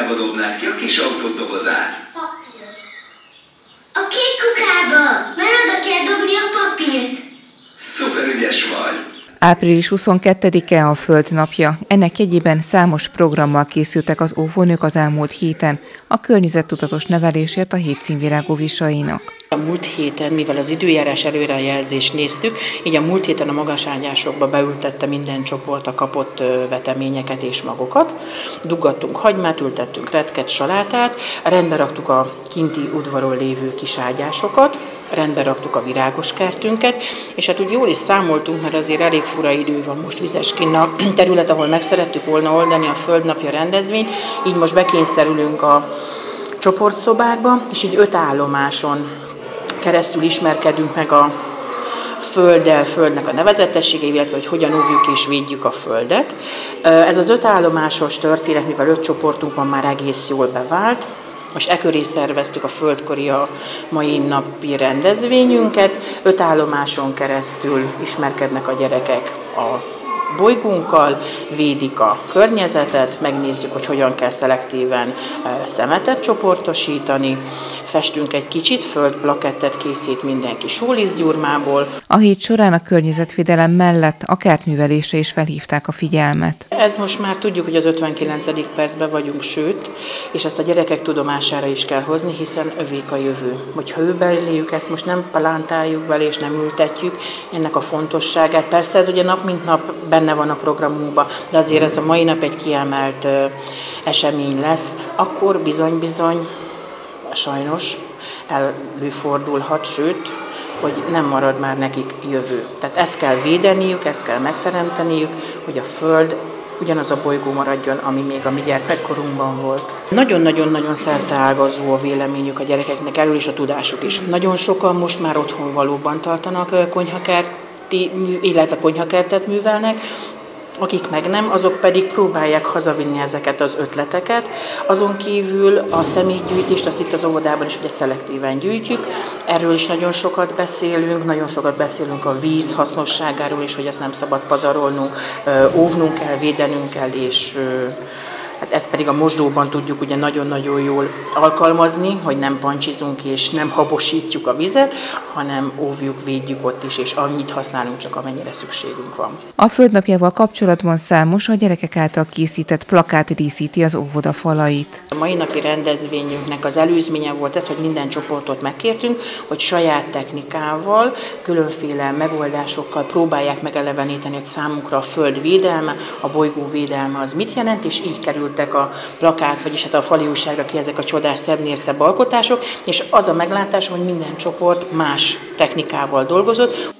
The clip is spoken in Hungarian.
kukába dobnád ki a kis autód dobozát? A kék kukába, mert oda kell dobni a papírt. Szuper ügyes vagy! Április 22-e a Föld napja. Ennek jegyében számos programmal készültek az óvónők az elmúlt héten a környezettudatos nevelésért a hét színvirágú visainak. A múlt héten, mivel az időjárás előrejelzést néztük, így a múlt héten a magaságyásokba beültette minden csoport a kapott veteményeket és magokat. Duggattunk hagymát, ültettünk retket, salátát, rendbe raktuk a kinti udvaron lévő kis ágyásokat, rendbe raktuk a virágos kertünket, és hát úgy jól is számoltunk, mert azért elég fura idő van most vizeskinn a terület, ahol meg szerettük volna oldani a Földnapja rendezvényt, így most bekényszerülünk a csoportszobákba, és így 5 állomáson keresztül ismerkedünk meg a Földdel, Földnek a nevezetességei, illetve hogy hogyan óvjuk és védjük a Földet. Ez az 5 állomásos történet, mivel 5 csoportunk van, már egész jól bevált. Most köré szerveztük a Földkori a mai napi rendezvényünket. 5 állomáson keresztül ismerkednek a gyerekek a bolygónkkal, védik a környezetet, megnézzük, hogy hogyan kell szelektíven szemetet csoportosítani, festünk egy kicsit, földplakettet készít mindenki sólisztgyurmából. A hét során a környezetvédelem mellett a kertművelésre is felhívták a figyelmet. Ez most már tudjuk, hogy az 59. percben vagyunk, sőt, és ezt a gyerekek tudomására is kell hozni, hiszen övék a jövő. Hogyha ő beléjük, ezt most nem palántáljuk bele és nem ültetjük, ennek a fontosságát. Persze ez ugye nap mint nap benne van a programunkban, de azért ez a mai nap egy kiemelt esemény lesz, akkor bizony-bizony sajnos előfordulhat, sőt, hogy nem marad már nekik jövő. Tehát ezt kell védeniük, ezt kell megteremteniük, hogy a Föld ugyanaz a bolygó maradjon, ami még a mi gyermekkorunkban volt. Nagyon-nagyon-nagyon szerteágazó a véleményük a gyerekeknek, erről is a tudásuk is. Nagyon sokan most már otthon valóban tartanak konyhakertet művelnek, akik meg nem, azok pedig próbálják hazavinni ezeket az ötleteket. Azon kívül a személygyűjtést, azt itt az óvodában is ugye szelektíven gyűjtjük. Erről is nagyon sokat beszélünk a víz hasznosságáról is, hogy ezt nem szabad pazarolnunk, óvnunk kell, védenünk kell, és hát ezt pedig a mosdóban tudjuk ugye nagyon-nagyon jól alkalmazni, hogy nem pancsizunk és nem habosítjuk a vizet, hanem óvjuk, védjük ott is, és annyit használunk csak, amennyire szükségünk van. A Földnapjával kapcsolatban számos a gyerekek által készített plakát díszíti az óvoda falait. A mai napi rendezvényünknek az előzménye volt ez, hogy minden csoportot megkértünk, hogy saját technikával, különféle megoldásokkal próbálják megeleveníteni, hogy számukra a Föld védelme, a bolygó védelme az mit jelent, és így kerültek a plakát, vagyis hát a fali újságra ki ezek a csodás, szebbnél szebb alkotások, és az a meglátásom, hogy minden csoport más technikával dolgozott.